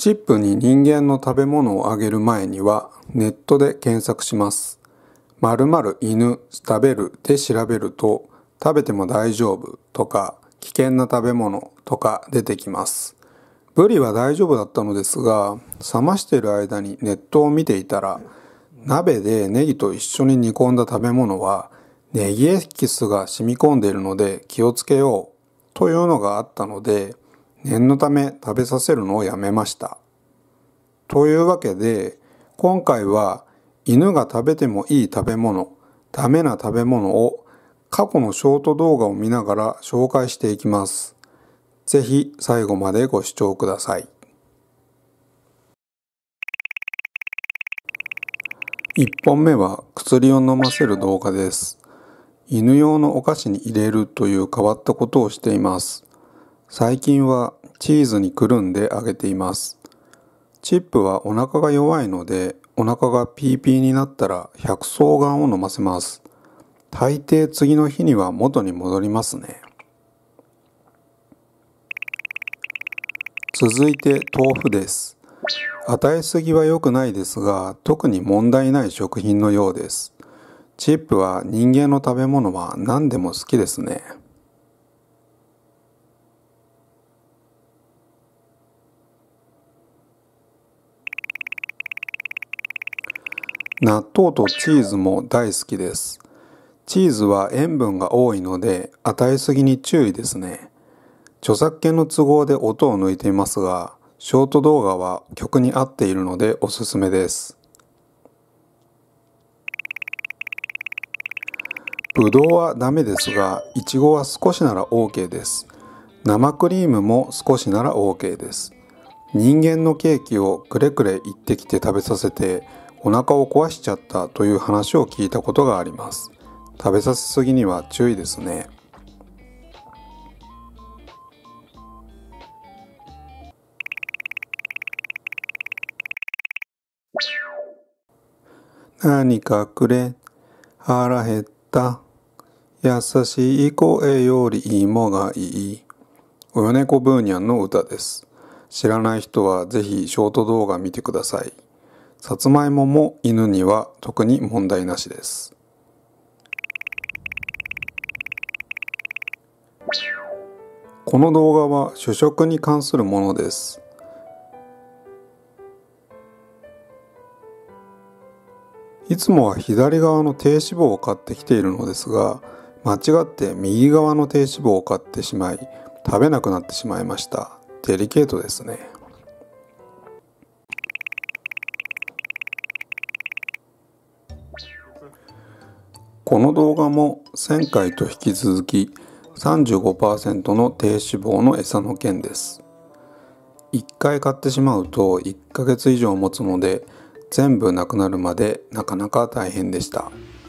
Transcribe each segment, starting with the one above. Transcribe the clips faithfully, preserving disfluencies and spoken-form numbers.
チップに人間の食べ物をあげる前にはネットで検索します。〇〇犬食べるで調べると食べても大丈夫とか危険な食べ物とか出てきます。ブリは大丈夫だったのですが、冷ましている間にネットを見ていたら、鍋でネギと一緒に煮込んだ食べ物はネギエキスが染み込んでいるので気をつけようというのがあったので、念のため食べさせるのをやめました。というわけで、今回は犬が食べてもいい食べ物、ダメな食べ物を過去のショート動画を見ながら紹介していきます。ぜひ最後までご視聴ください。いっぽんめは薬を飲ませる動画です。犬用のお菓子に入れるという変わったことをしています。最近はチーズにくるんであげています。チップはお腹が弱いので、お腹がピーピーになったら百草丸を飲ませます。大抵次の日には元に戻りますね。続いて豆腐です。与えすぎは良くないですが、特に問題ない食品のようです。チップは人間の食べ物は何でも好きですね。納豆とチーズも大好きです。チーズは塩分が多いので与えすぎに注意ですね。著作権の都合で音を抜いていますが、ショート動画は曲に合っているのでおすすめです。ぶどうはダメですが、いちごは少しなら OK です。生クリームも少しなら OK です。人間のケーキをくれくれ言ってきて食べさせてお腹を壊しちゃったという話を聞いたことがあります。食べさせすぎには注意ですね。何かくれ、腹減った。優しい声より芋がいい。およねこブーニャンの歌です。知らない人はぜひショート動画見てください。さつまいもも犬には特に問題なしです。この動画は主食に関するものです。いつもは左側の低脂肪を買ってきているのですが、間違って右側の低脂肪を買ってしまい、食べなくなってしまいました。デリケートですね。この動画も前回と引き続き さんじゅうごパーセント の低脂肪の餌の件です。いっかい買ってしまうといっかげつ以上持つので、全部なくなるまでなかなか大変でした。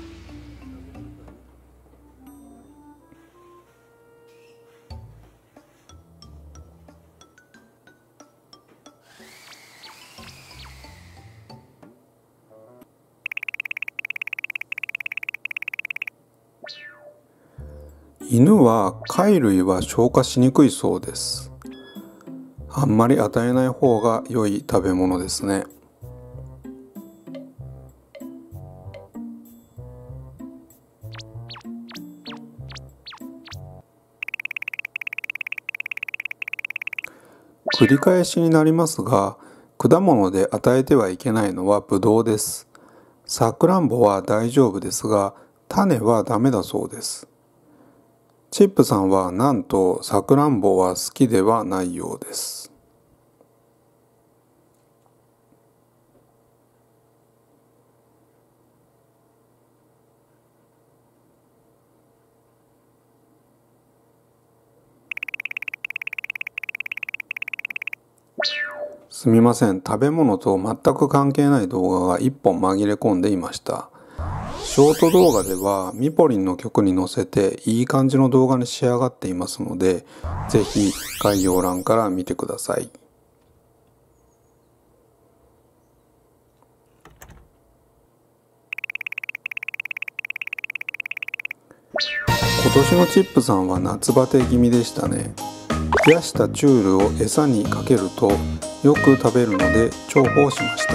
犬は貝類は消化しにくいそうです。あんまり与えない方が良い食べ物ですね。繰り返しになりますが、果物で与えてはいけないのはブドウです。さくらんぼは大丈夫ですが、種はダメだそうです。チップさんはなんとさくらんぼは好きではないようです。すみません、食べ物と全く関係ない動画がいっぽん紛れ込んでいました。ショート動画ではミポリンの曲に乗せていい感じの動画に仕上がっていますので、ぜひ概要欄から見てください。今年のチップさんは夏バテ気味でしたね。 冷やしたチュールを餌にかけるとよく食べるので重宝しました。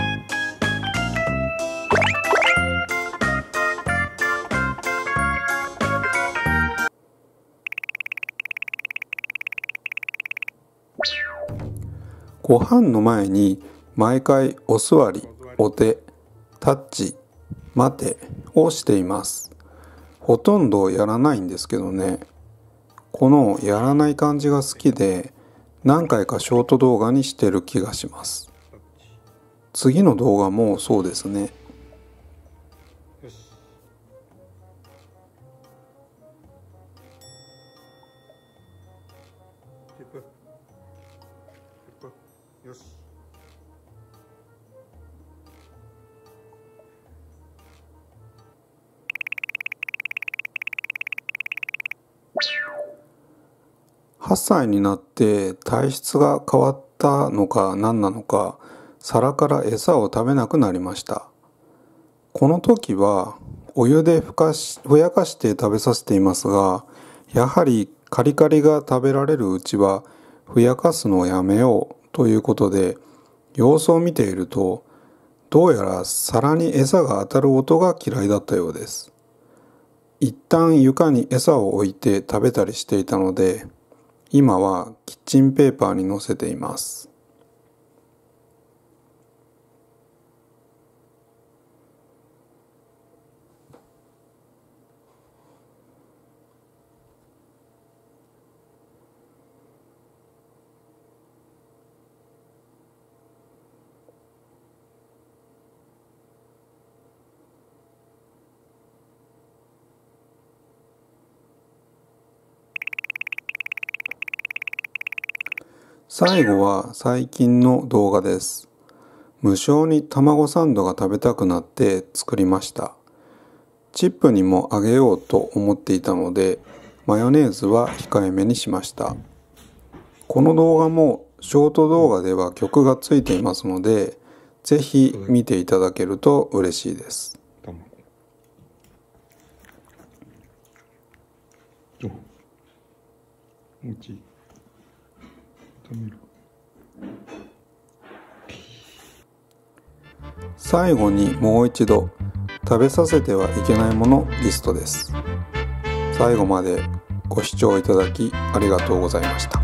ご飯の前に毎回お座り、お手、タッチ、待てをしています。ほとんどやらないんですけどね。このやらない感じが好きで何回かショート動画にしてる気がします。次の動画もそうですね。 よし。テープ。テープ。よし。 はっさいになって体質が変わったのか何なのか、皿から餌を食べなくなりました。この時はお湯でふかしふやかして食べさせていますが、やはりカリカリが食べられるうちはふやかすのをやめようということで、様子を見ているとどうやら皿に餌が当たる音が嫌いだったようです。一旦床に餌を置いて食べたりしていたので、今はキッチンペーパーに載せています。最後は最近の動画です。無性に卵サンドが食べたくなって作りました。チップにもあげようと思っていたので、マヨネーズは控えめにしました。この動画もショート動画では曲がついていますので、ぜひ見ていただけると嬉しいです。最後にもう一度食べさせてはいけないものリストです。最後までご視聴いただきありがとうございました。